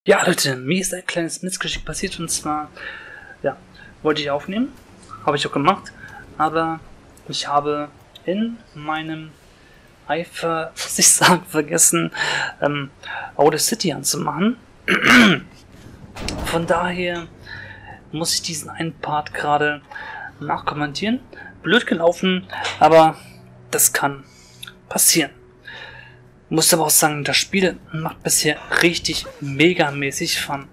Ja, Leute, mir ist ein kleines Missgeschick passiert und zwar, ja, wollte ich aufnehmen, habe ich auch gemacht, aber ich habe in meinem Eifer, muss ich sagen, vergessen, Audacity anzumachen. Von daher muss ich diesen einen Part gerade nachkommentieren. Blöd gelaufen, aber das kann passieren. Muss aber auch sagen, das Spiel macht bisher richtig megamäßig Fun.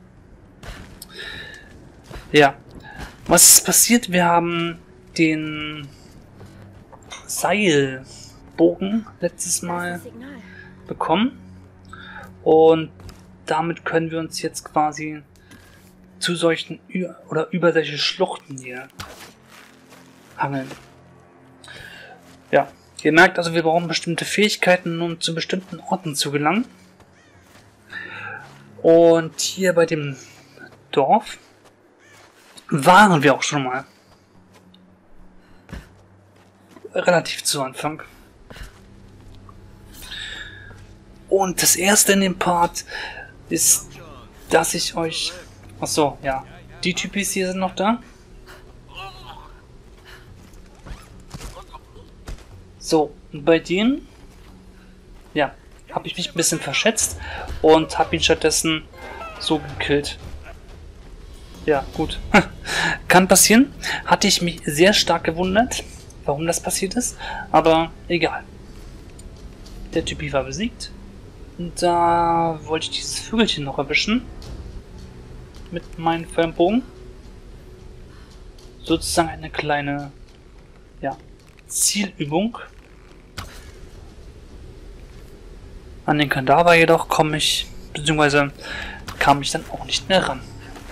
Ja, was ist passiert? Wir haben den Seilbogen letztes Mal bekommen und damit können wir uns jetzt quasi zu solchen über solche Schluchten hier hangeln. Ja. Ihr merkt also, wir brauchen bestimmte Fähigkeiten, um zu bestimmten Orten zu gelangen. Und hier bei dem Dorf waren wir auch schon mal. Relativ zu Anfang. Und das erste in dem Part ist, dass ich euch... Achso, ja. Die Typis hier sind noch da. So, bei denen, ja, habe ich mich ein bisschen verschätzt und habe ihn stattdessen so gekillt. Ja, gut. Kann passieren. Hatte ich mich sehr stark gewundert, warum das passiert ist, aber egal. Der Typi war besiegt. Und da wollte ich dieses Vögelchen noch erwischen. Mit meinem Fernbogen. Sozusagen eine kleine, ja, Zielübung. An den Kadaver jedoch kam ich dann auch nicht mehr ran.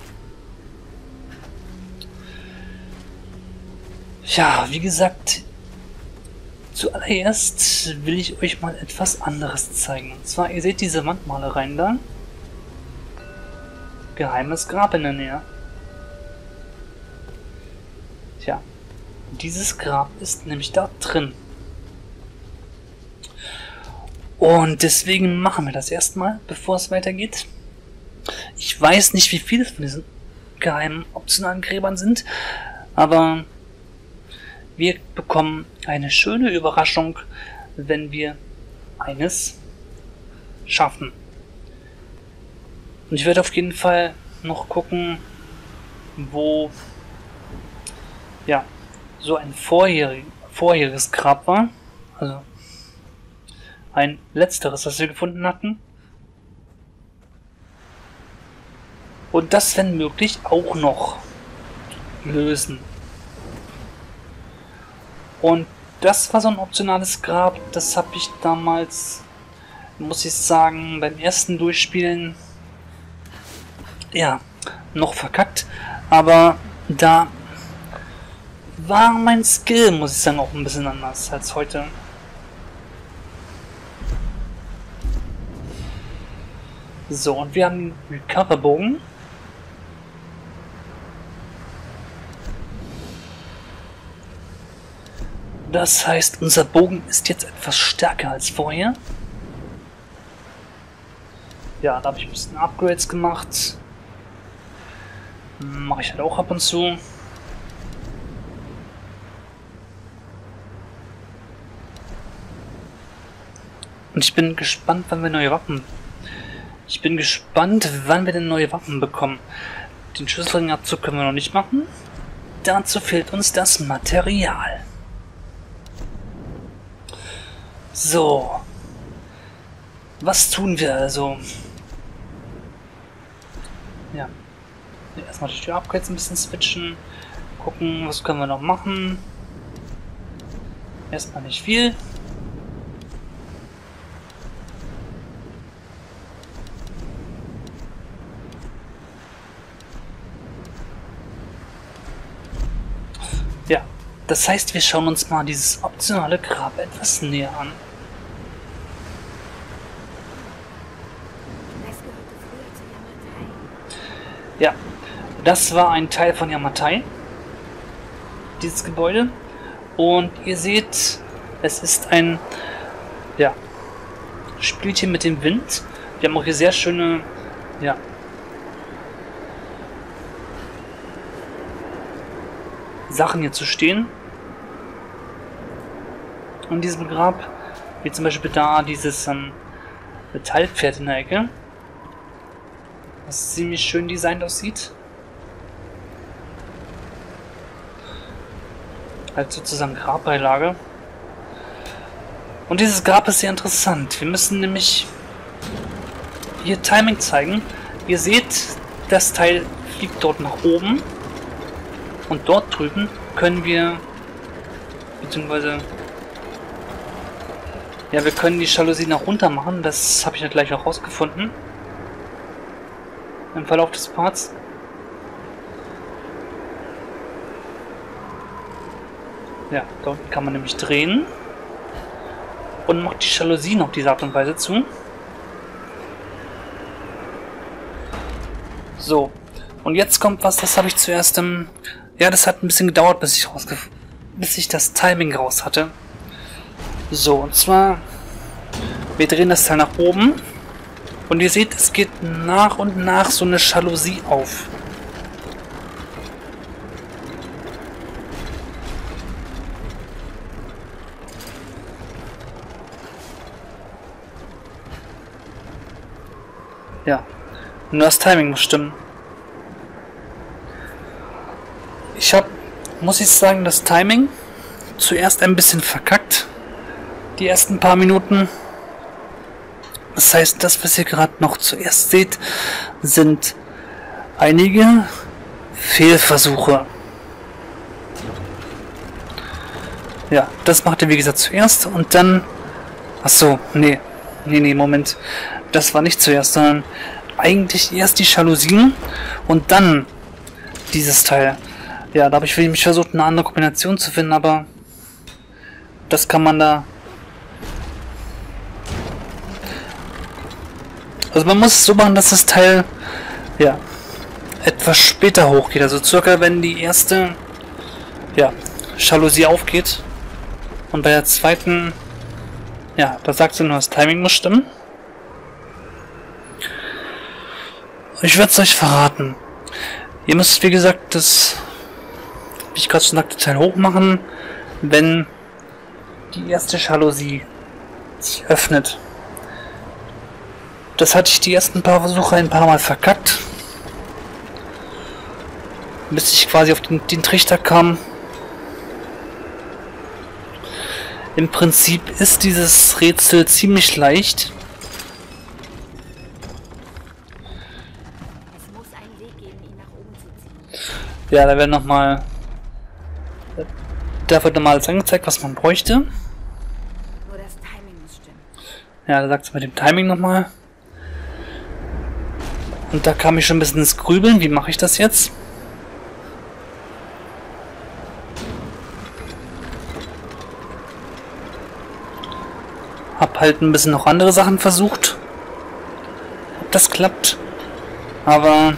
Ja, wie gesagt, zuallererst will ich euch mal etwas anderes zeigen. Und zwar, ihr seht diese Wandmalereien da. Geheimes Grab in der Nähe. Tja, dieses Grab ist nämlich da drin. Und deswegen machen wir das erstmal, bevor es weitergeht. Ich weiß nicht, wie viele von diesen geheimen optionalen Gräbern sind, aber wir bekommen eine schöne Überraschung, wenn wir eines schaffen. Und ich werde auf jeden Fall noch gucken, wo ja so ein vorheriges Grab war. Also ein letzteres, das wir gefunden hatten. Und das, wenn möglich, auch noch lösen. Und das war so ein optionales Grab, das habe ich damals, muss ich sagen, beim ersten Durchspielen ja, noch verkackt. Aber da war mein Skill, muss ich sagen, auch ein bisschen anders als heute. So, und wir haben den Recoverbogen. Das heißt, unser Bogen ist jetzt etwas stärker als vorher. Ja, da habe ich ein bisschen Upgrades gemacht. Mache ich halt auch ab und zu. Und ich bin gespannt, wann wir neue Waffen bekommen. Den Schlüsselringabzug können wir noch nicht machen. Dazu fehlt uns das Material. So. Was tun wir also? Ja. Erstmal die Upgrades ein bisschen switchen. Gucken, was können wir noch machen. Erstmal nicht viel. Ja, das heißt, wir schauen uns mal dieses optionale Grab etwas näher an. Ja, das war ein Teil von Yamatai, dieses Gebäude. Und ihr seht, es ist ein, ja, Spielchen mit dem Wind. Wir haben auch hier sehr schöne, ja, Sachen hier zu stehen. In diesem Grab, wie zum Beispiel da dieses Metallpferd in der Ecke, was ziemlich schön designt aussieht. Halt sozusagen Grabbeilage. Und dieses Grab ist sehr interessant. Wir müssen nämlich hier Timing zeigen. Ihr seht, das Teil fliegt dort nach oben. Und dort drüben können wir, beziehungsweise, ja, wir können die Jalousie nach runter machen. Das habe ich ja gleich auch rausgefunden. Im Verlauf des Parts. Ja, da unten kann man nämlich drehen. Und macht die Jalousien auf diese Art und Weise zu. So. Und jetzt kommt was, das habe ich zuerst ja, das hat ein bisschen gedauert, bis ich das Timing raus hatte. So, und zwar, wir drehen das Teil nach oben. Und ihr seht, es geht nach und nach so eine Jalousie auf. Ja, nur das Timing muss stimmen. Ich habe, muss ich sagen, das Timing zuerst ein bisschen verkackt. Die ersten paar Minuten. Das heißt, das, was ihr gerade noch zuerst seht, sind einige Fehlversuche. Ja, das macht ihr wie gesagt zuerst und dann... Achso, nee, Moment. Das war nicht zuerst, sondern eigentlich erst die Jalousien und dann dieses Teil. Ja, da habe ich mich versucht, eine andere Kombination zu finden, aber das kann man da... Also man muss es so machen, dass das Teil, ja, etwas später hochgeht. Also circa wenn die erste, ja, Jalousie aufgeht. Und bei der zweiten, ja, da sagt sie nur, das Timing muss stimmen. Ich werde es euch verraten. Ihr müsst, wie gesagt, das, wie ich gerade schon sagte, Teil hoch machen, wenn die erste Jalousie sich öffnet. Das hatte ich die ersten paar Versuche ein paar Mal verkackt. Bis ich quasi auf den Trichter kam. Im Prinzip ist dieses Rätsel ziemlich leicht. Es muss einen Weg geben, ihn nach oben zu ziehen. Ja, da wird nochmal... Da wird nochmal alles angezeigt, was man bräuchte. Nur das Timing muss stimmen. Ja, da sagt es mit dem Timing nochmal. Und da kam ich schon ein bisschen ins Grübeln. Wie mache ich das jetzt? Hab halt ein bisschen noch andere Sachen versucht. Ob das klappt. Aber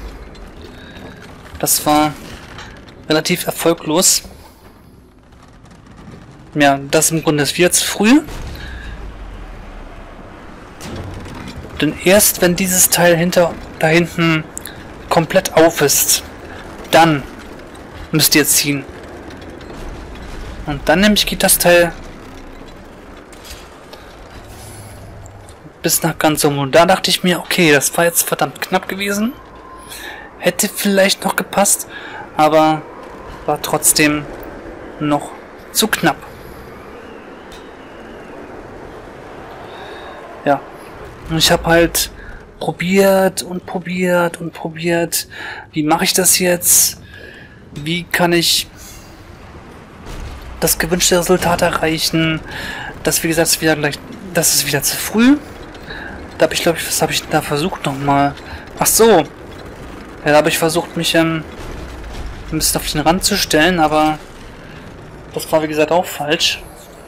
das war relativ erfolglos. Ja, das im Grunde ist jetzt früh. Denn erst wenn dieses Teil da hinten komplett auf ist, dann müsst ihr ziehen. Und dann nämlich geht das Teil bis nach ganz oben. Und da dachte ich mir, okay, das war jetzt verdammt knapp gewesen. Hätte vielleicht noch gepasst, aber war trotzdem noch zu knapp. Ja. Und ich habe halt probiert und probiert und probiert. Wie mache ich das jetzt? Wie kann ich das gewünschte Resultat erreichen? Das, wie gesagt, das ist wieder zu früh. Da habe ich, glaube ich, was habe ich da versucht nochmal? Ach so. Ja, da habe ich versucht, mich ein bisschen auf den Rand zu stellen, aber das war, wie gesagt, auch falsch.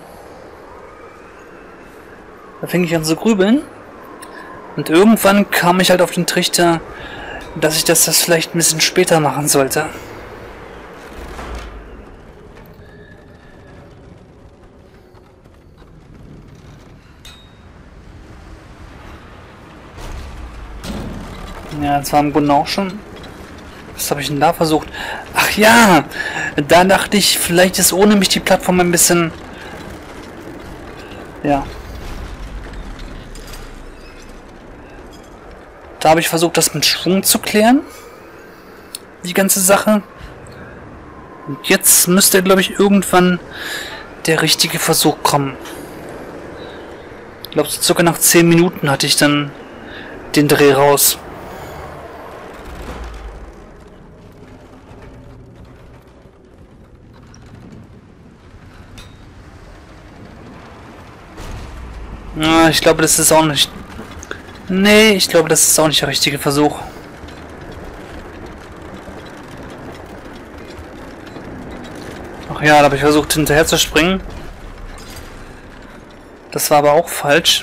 Da fing ich an zu grübeln. Und irgendwann kam ich halt auf den Trichter, dass ich das vielleicht ein bisschen später machen sollte. Ja, das war im Grunde auch schon Was habe ich denn da versucht? Ach ja! Da dachte ich, vielleicht ist ohne mich die Plattform ein bisschen... Ja. Da habe ich versucht, das mit Schwung zu klären. Die ganze Sache. Und jetzt müsste, glaube ich, irgendwann der richtige Versuch kommen. Ich glaube, so circa nach 10 Minuten hatte ich dann den Dreh raus. Ich glaube, das ist auch nicht... Nee, ich glaube, das ist auch nicht der richtige Versuch. Ach ja, da habe ich versucht, hinterher zu springen. Das war aber auch falsch.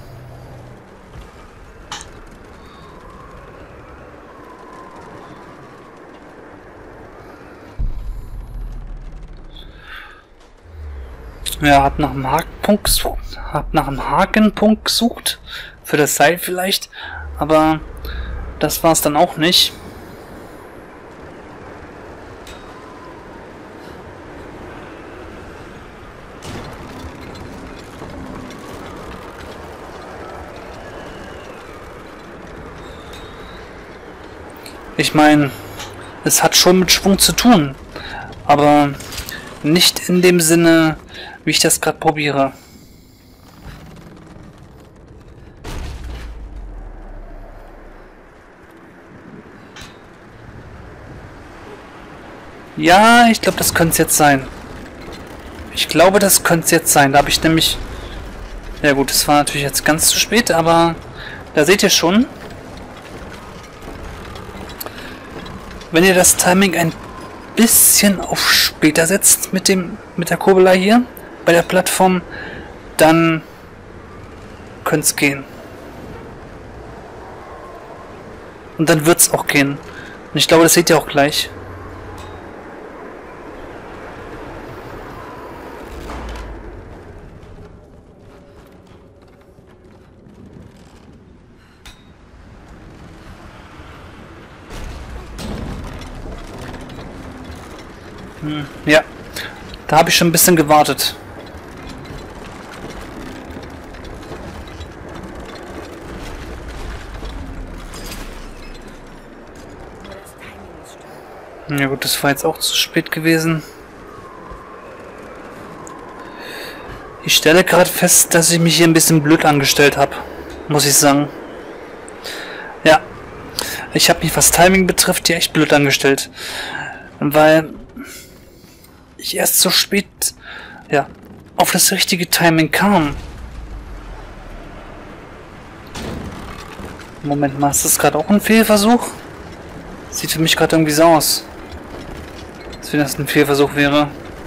Ja, hab nach einem Hakenpunkt gesucht. Hab nach einem Hakenpunkt gesucht. Für das Seil vielleicht. Aber das war es dann auch nicht. Ich meine, es hat schon mit Schwung zu tun. Aber nicht in dem Sinne, wie ich das gerade probiere. Ja, ich glaube, das könnte es jetzt sein. Ich glaube, das könnte es jetzt sein. Da habe ich nämlich... Ja gut, es war natürlich jetzt ganz zu spät, aber da seht ihr schon. Wenn ihr das Timing ein bisschen auf später setzt mit der Kurbelei hier bei der Plattform, dann könnte es gehen. Und dann wird es auch gehen. Und ich glaube, das seht ihr auch gleich. Ja, da habe ich schon ein bisschen gewartet. Ja gut, das war jetzt auch zu spät gewesen. Ich stelle gerade fest, dass ich mich hier ein bisschen blöd angestellt habe, muss ich sagen. Ja, ich habe mich, was Timing betrifft, hier echt blöd angestellt. Weil ich erst so spät, ja, auf das richtige Timing kam. Moment mal, ist das gerade auch ein Fehlversuch? Sieht für mich gerade irgendwie so aus, als wenn das ein Fehlversuch wäre.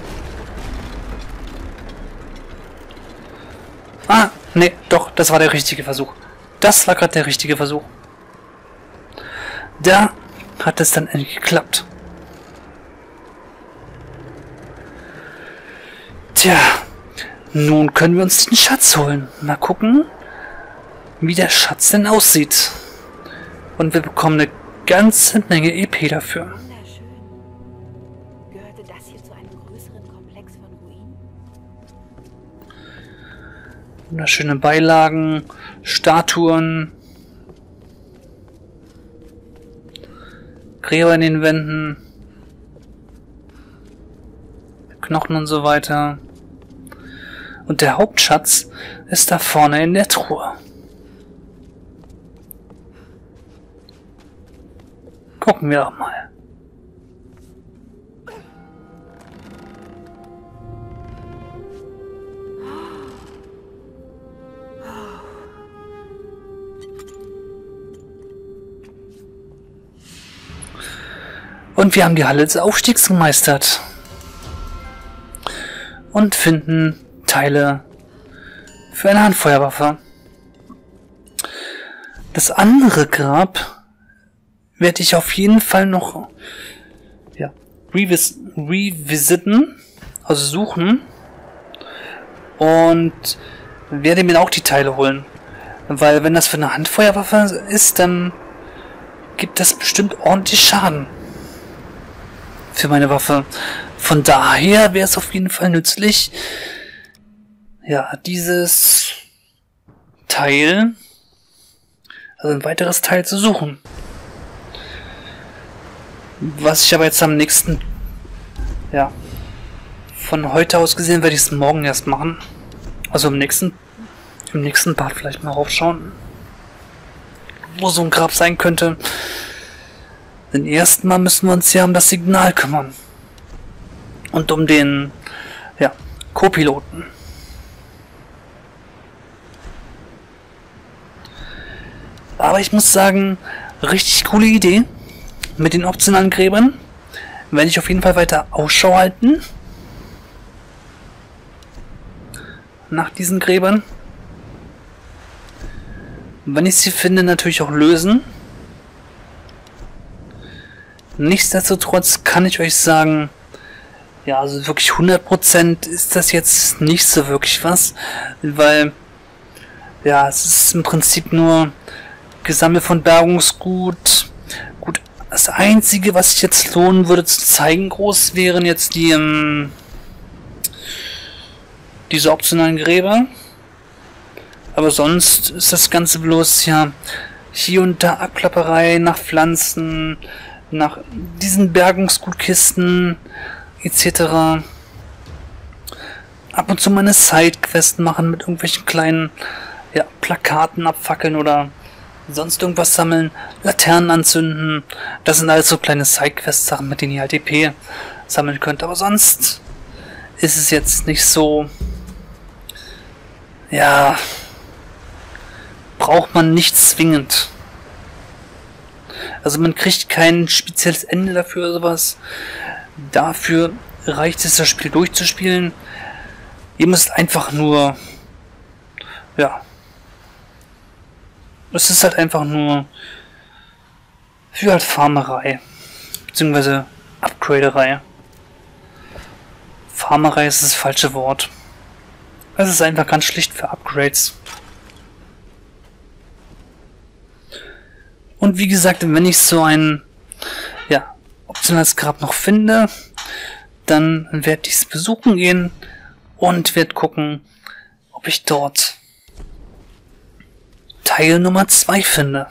Ah, nee, doch, das war der richtige Versuch. Das war gerade der richtige Versuch. Da hat es dann endlich geklappt. Tja, nun können wir uns den Schatz holen. Mal gucken, wie der Schatz denn aussieht. Und wir bekommen eine ganze Menge EP dafür. Wunderschön. Gehörte das hier zu einem größeren Komplex von Ruinen? Wunderschöne Beilagen, Statuen, Gräber in den Wänden, Knochen und so weiter. Und der Hauptschatz ist da vorne in der Truhe. Gucken wir doch mal. Und wir haben die Halle des Aufstiegs gemeistert. Und finden Teile für eine Handfeuerwaffe. Das andere Grab werde ich auf jeden Fall noch revisiten, also suchen, und werde mir auch die Teile holen. Weil wenn das für eine Handfeuerwaffe ist, dann gibt das bestimmt ordentlich Schaden. für meine Waffe. Von daher wäre es auf jeden Fall nützlich, ja, dieses Teil, also ein weiteres Teil zu suchen. Was ich aber jetzt am nächsten, ja, von heute aus gesehen werde ich es morgen erst machen. Also im nächsten Part vielleicht mal raufschauen, wo so ein Grab sein könnte. Denn erstmal müssen wir uns ja um das Signal kümmern. Und um den, ja, Co-Piloten. Aber ich muss sagen, richtig coole Idee mit den optionalen Gräbern. Werde ich auf jeden Fall weiter Ausschau halten nach diesen Gräbern. Wenn ich sie finde, natürlich auch lösen. Nichtsdestotrotz kann ich euch sagen, ja, also wirklich 100% ist das jetzt nicht so wirklich was, weil, ja, es ist im Prinzip nur Gesammel von Bergungsgut. Gut, das Einzige, was sich jetzt lohnen würde zu zeigen groß, wären jetzt diese optionalen Gräber. Aber sonst ist das Ganze bloß, ja, hier und da Abklapperei nach Pflanzen, nach diesen Bergungsgutkisten etc. Ab und zu mal eine Sidequest machen mit irgendwelchen kleinen, ja, Plakaten abfackeln oder sonst irgendwas sammeln, Laternen anzünden. Das sind alles so kleine Sidequest-Sachen, mit denen ihr halt EP sammeln könnt. Aber sonst ist es jetzt nicht so, ja, braucht man nicht zwingend. Also man kriegt kein spezielles Ende dafür oder sowas. Dafür reicht es, das Spiel durchzuspielen. Ihr müsst einfach nur, ja, es ist halt einfach nur für halt Farmerei, beziehungsweise Upgraderei. Farmerei ist das falsche Wort. Es ist einfach ganz schlicht für Upgrades. Und wie gesagt, wenn ich so ein, ja, optionales Grab noch finde, dann werde ich es besuchen gehen und werde gucken, ob ich dort Teil Nummer 2 finde.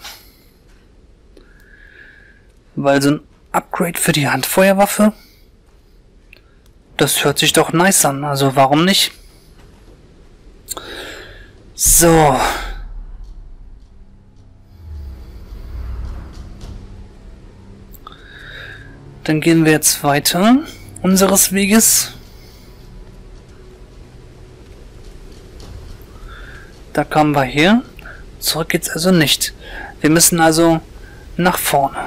Weil so ein Upgrade für die Handfeuerwaffe, das hört sich doch nice an, also warum nicht? So. Dann gehen wir jetzt weiter unseres Weges. Da kamen wir her. Zurück geht's also nicht. Wir müssen also nach vorne.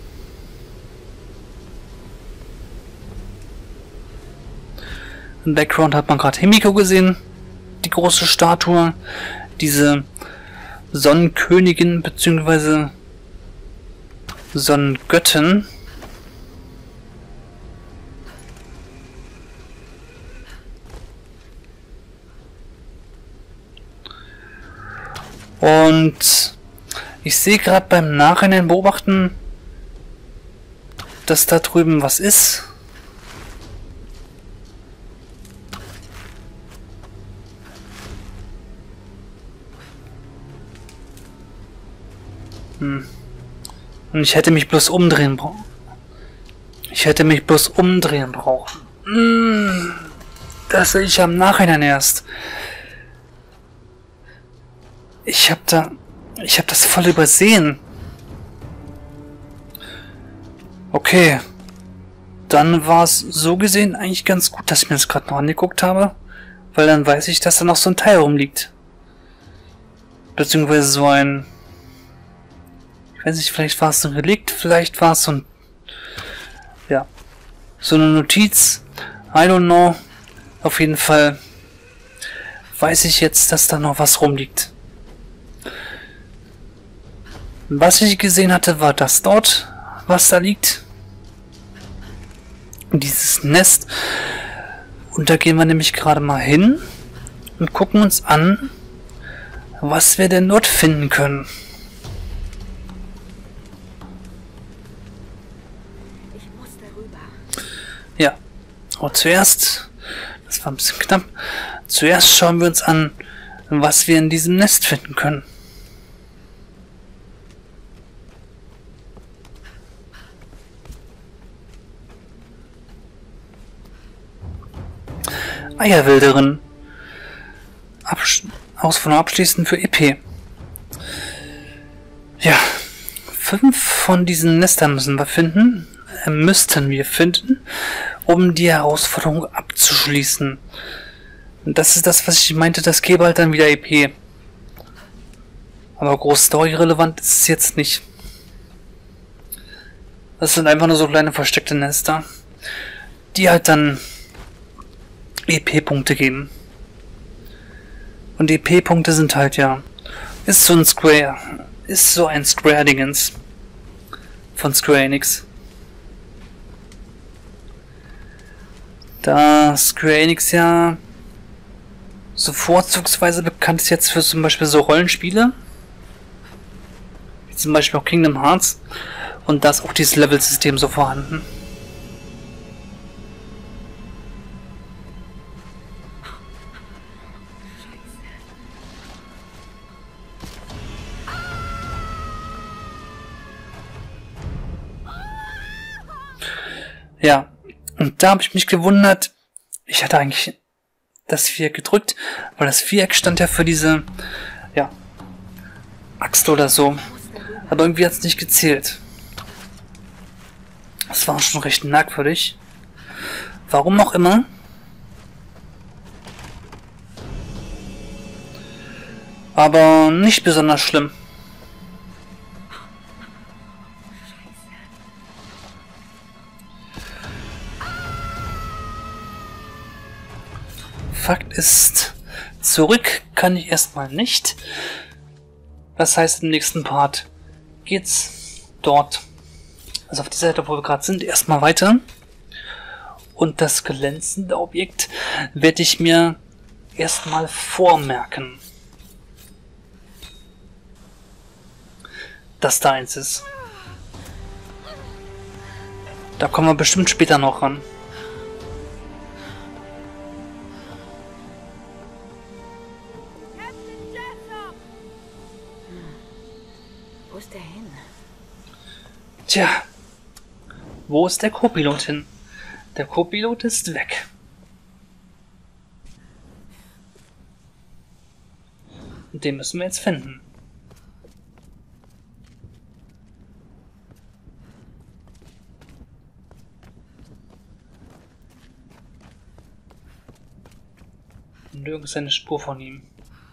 Im Background hat man gerade Himiko gesehen. Die große Statue. Diese Sonnenkönigin bzw. Sonnengöttin. Und ich sehe gerade beim Nachhinein beobachten, dass da drüben was ist. Und ich hätte mich bloß umdrehen brauchen. Das sehe ich am Nachhinein erst. Ich hab das voll übersehen. Okay. Dann war es so gesehen eigentlich ganz gut, dass ich mir das gerade noch angeguckt habe. Weil dann weiß ich, dass da noch so ein Teil rumliegt. Beziehungsweise so ein... Ich weiß nicht, vielleicht war es ein Relikt, vielleicht war es so ein... Ja. So eine Notiz. I don't know. Auf jeden Fall weiß ich jetzt, dass da noch was rumliegt. Was ich gesehen hatte, war das dort, was da liegt. Dieses Nest. Und da gehen wir nämlich gerade mal hin und gucken uns an, was wir denn dort finden können. Ich musste darüber. Ja. Aber zuerst, das war ein bisschen knapp, zuerst schauen wir uns an, was wir in diesem Nest finden können. Eierwilderin. Herausforderung abschließend für EP. Ja, 5 von diesen Nestern müssten wir finden, um die Herausforderung abzuschließen. Und das ist das, was ich meinte, das gäbe halt dann wieder EP. Aber groß storyrelevant ist es jetzt nicht. Das sind einfach nur so kleine versteckte Nester, die halt dann EP-Punkte geben. Und EP-Punkte sind halt ja, ist so ein Square-Dingens von Square Enix. Da Square Enix ja so vorzugsweise bekannt ist jetzt für zum Beispiel so Rollenspiele, wie zum Beispiel auch Kingdom Hearts, und da ist auch dieses Level-System so vorhanden. Ja, und da habe ich mich gewundert, ich hatte eigentlich das Viereck gedrückt, weil das Viereck stand ja für diese, ja, Axt oder so, aber irgendwie hat es nicht gezählt. Das war schon recht merkwürdig. Warum auch immer. Aber nicht besonders schlimm. Fakt ist, zurück kann ich erstmal nicht. Das heißt, im nächsten Part geht's dort, also auf die Seite, wo wir gerade sind, erstmal weiter. Und das glänzende Objekt werde ich mir erstmal vormerken, dass da eins ist. Da kommen wir bestimmt später noch ran. Wo ist der hin? Tja, wo ist der Co-Pilot hin? Der Co-Pilot ist weg. Und den müssen wir jetzt finden. Nirgends eine Spur von ihm.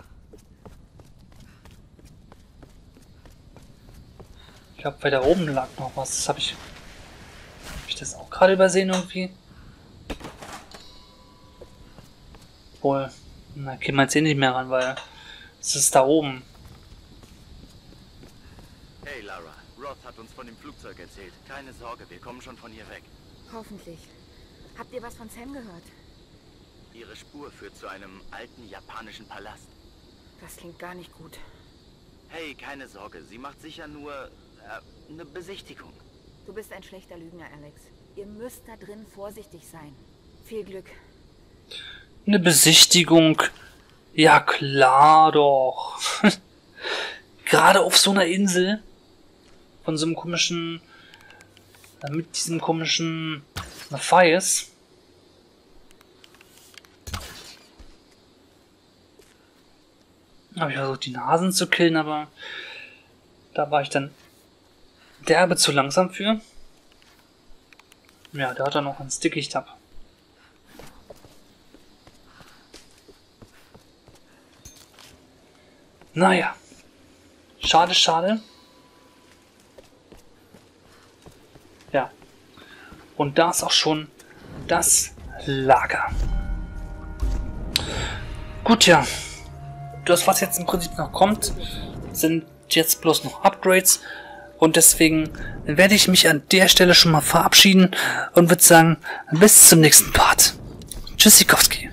Ich glaube, weiter oben lag noch was. Das habe ich das auch gerade übersehen irgendwie? Wohl. Na, gehen wir jetzt eh nicht mehr ran, weil es ist da oben. Hey Lara, Roth hat uns von dem Flugzeug erzählt. Keine Sorge, wir kommen schon von hier weg. Hoffentlich. Habt ihr was von Sam gehört? Ihre Spur führt zu einem alten japanischen Palast. Das klingt gar nicht gut. Hey, keine Sorge, sie macht sicher nur eine Besichtigung. Du bist ein schlechter Lügner, Alex. Ihr müsst da drin vorsichtig sein. Viel Glück. Eine Besichtigung? Ja klar doch. Gerade auf so einer Insel von so einem komischen, mit diesem komischen Matthias. Habe ich versucht, die Nasen zu killen, aber da war ich dann derbe zu langsam für. Ja, da hat er noch ein Dickicht ab. Naja. Schade, schade. Ja. Und da ist auch schon das Lager. Gut, ja. Das, was jetzt im Prinzip noch kommt, sind jetzt bloß noch Upgrades. Und deswegen werde ich mich an der Stelle schon mal verabschieden und würde sagen, bis zum nächsten Part. Tschüssikowski.